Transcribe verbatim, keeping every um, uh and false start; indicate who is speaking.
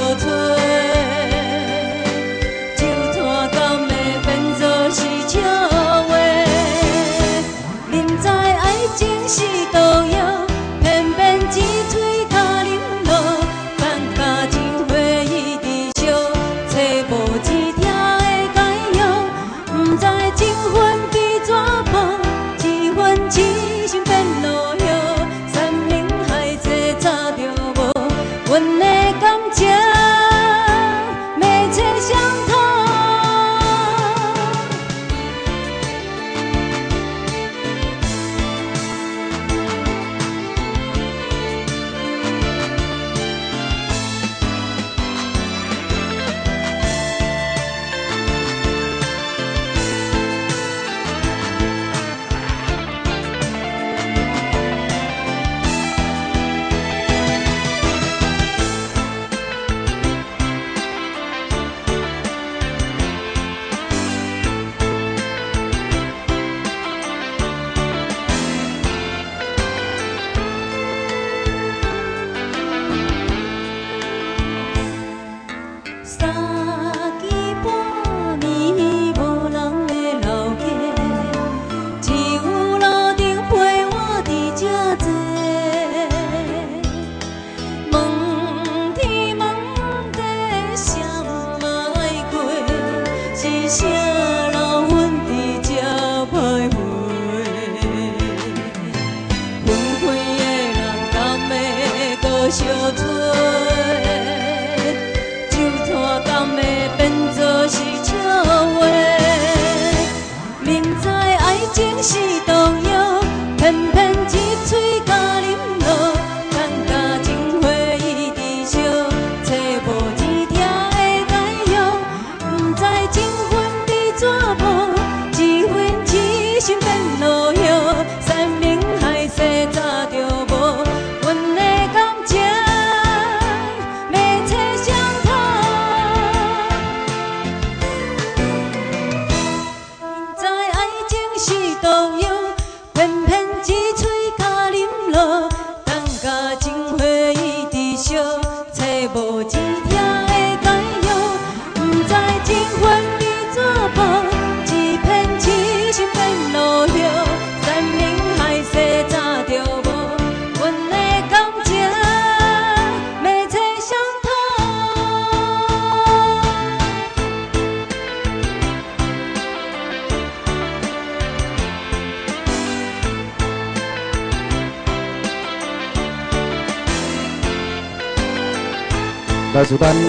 Speaker 1: 吹。 是毒药，偏偏一嘴甲啉落，等甲情花伊伫烧，找无一条会解药。不知情分被怎破，一份痴心变路药，山盟海誓早就无，阮的感情要找谁讨？ 小吹，酒摊敢会变作是笑话？明知爱情是毒药，偏偏一嘴甲啉落，等甲情花伊伫烧，找无一条会解药。不知情分被怎破，一份痴心变路药，山盟海誓早就无。 无一条会解药，不知情分被怎破，一片痴心变路药，山盟海誓早就无，阮的感情要找谁讨？
Speaker 2: 来，主单。